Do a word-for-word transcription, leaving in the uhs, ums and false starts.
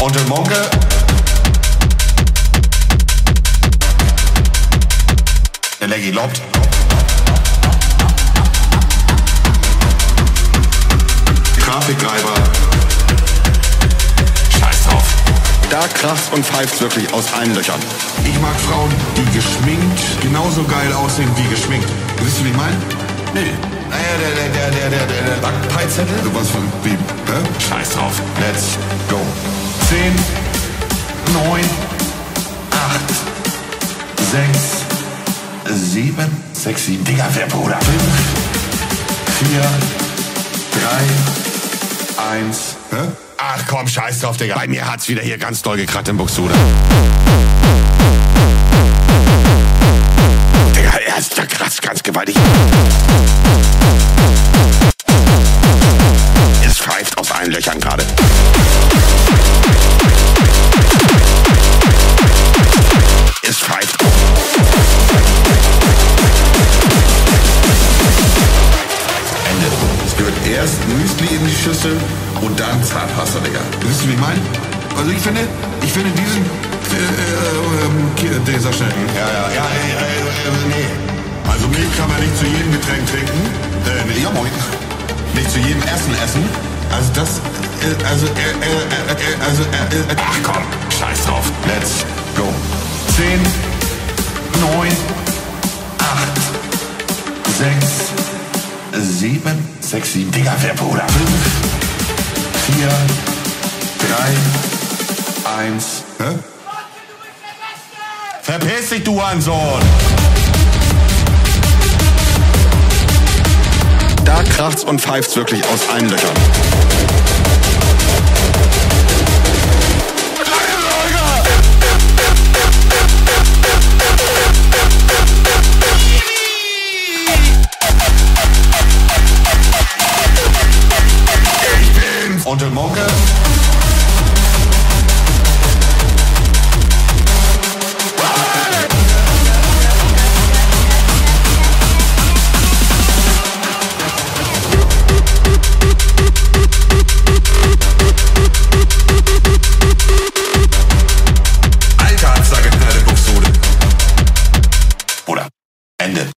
Und der Monke. Der Leggy lobt. Grafikgreifer. Scheiß drauf. Da kracht's und pfeift's wirklich aus allen Löchern. Ich mag Frauen, die geschminkt genauso geil aussehen wie geschminkt. Wisst ihr, wie ich meine? Nee. Naja, der, der, der, der, der, der, der Backpeizettel. Sowas von wie, hä? Scheiß drauf. Let's go. Zehn, neun, acht, sechs, sieben, sechs, sieben. Digga, wer Bruder? Fünf, vier, drei, eins. Hä? Ach komm, scheiß drauf, Digga. Bei mir hat's wieder hier ganz doll gekracht im Buxtehude. Digga, er ist da kratzt ganz gewaltig. Es pfeift aus allen Löchern gerade. Es pfeift. Ende. Es gehört erst Müsli in die Schüssel und dann Zahnpasta, Digga. Wisst ihr, wie ich meine? Also ich finde, ich finde diesen, äh, äh, dieser schnell. Ja, ja, ja, äh, äh, nee. Also Milch kann man nicht zu jedem Getränk trinken. Äh, nee, ja, moin. Nicht zu jedem Essen essen. Also das, äh, also, äh, äh, äh, also, äh, äh, ach komm, scheiß drauf. Let's go. Zehn, neun, acht, sechs, sieben, sechs, sieben. Digga, wer Bruder? Fünf, vier, drei, eins. Hä? Verpiss dich, du Hurensohn! Da kracht's und pfeift's wirklich aus allen Löchern.